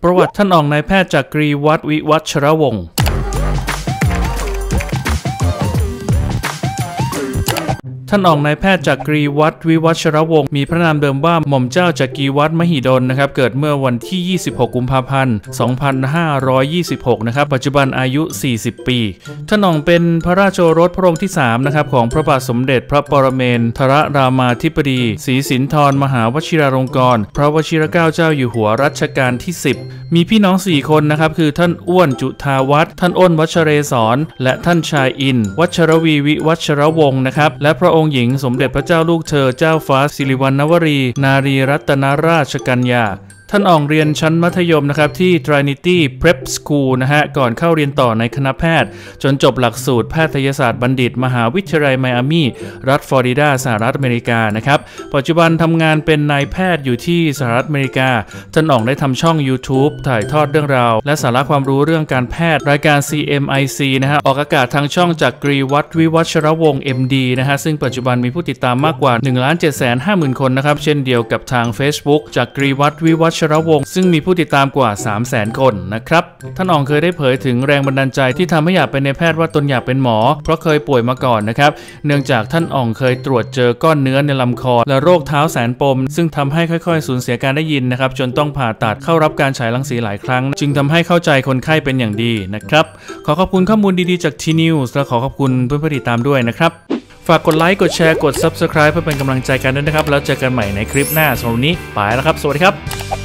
ประวัติท่านรองนายแพทย์จักรีวัฒน์วิวัชรวงศ์ท่านรองนายแพทย์จักรีวัฒน์วิวัชรวงศ์มีพระนามเดิมว่าหม่อมเจ้าจักรีวัฒน์มหิดลนะครับเกิดเมื่อวันที่ 26 กุมภาพันธ์ 2526 นะครับปัจจุบันอายุ 40 ปีท่านรองเป็นพระราชโอรสพระองค์ที่ 3 นะครับของพระบาทสมเด็จพระปรเมนทรรามาธิบดีศรีสินธรมหาวชิราลงกรณ์พระวชิรเกล้าเจ้าอยู่หัวรัชกาลที่ 10 มีพี่น้อง 4 คนนะครับคือท่านอ้วนจุฑาวัฒน์ท่านอ้นวัชเรศรและท่านชายอินวัชรวีวิวัชรวงศ์นะครับและพระองค์หญิงสมเด็จพระเจ้าลูกเธอเจ้าฟ้าสิริวัณณวรีนารีรัตนราชกัญญาท่านอองเรียนชั้นมัธยมนะครับที่ Trinity Prep School นะฮะก่อนเข้าเรียนต่อในคณะแพทย์จนจบหลักสูตรแพทยศาสตร์บัณฑิตมหาวิทยาลัยไมอามีรัฐฟลอริดาสหรัฐอเมริกานะครับปัจจุบันทำงานเป็นนายแพทย์อยู่ที่สหรัฐอเมริกาท่านอองได้ทำช่อง YouTube ถ่ายทอดเรื่องราวและสาระความรู้เรื่องการแพทย์รายการ CMIC นะฮะออกอากาศทางช่องจักรีวัฒน์วิวัชรวงศ์ MD นะฮะซึ่งปัจจุบันมีผู้ติดตามมากกว่า 1,750,000 คนนะครับเช่นเดียวกับทาง Facebook จักรีวัฒน์วิวัชรวงศ์ซึ่งมีผู้ติดตามกว่า 300,000 คนนะครับท่านอ๋องเคยได้เผยถึงแรงบันดาลใจที่ทำให้อยากเป็นนายแพทย์ว่าตนอยากเป็นหมอเพราะเคยป่วยมาก่อนนะครับเนื่องจากท่านอ๋องเคยตรวจเจอก้อนเนื้อในลำคอและโรคเท้าแสนปมซึ่งทำให้ค่อยๆสูญเสียการได้ยินนะครับจนต้องผ่าตัดเข้ารับการฉายรังสีหลายครั้งจึงทำให้เข้าใจคนไข้เป็นอย่างดีนะครับขอขอบคุณข้อมูลดีๆจาก T-News และขอขอบคุณเพื่อนๆติดตามด้วยนะครับฝากกดไลค์กดแชร์กด Subscribe เพื่อเป็นกำลังใจกันด้วยนะครับแล้วเจอกันใหม่ในคลิปหน้าสำหรับวันนี้ไปแล้วครับสวัสดีครับ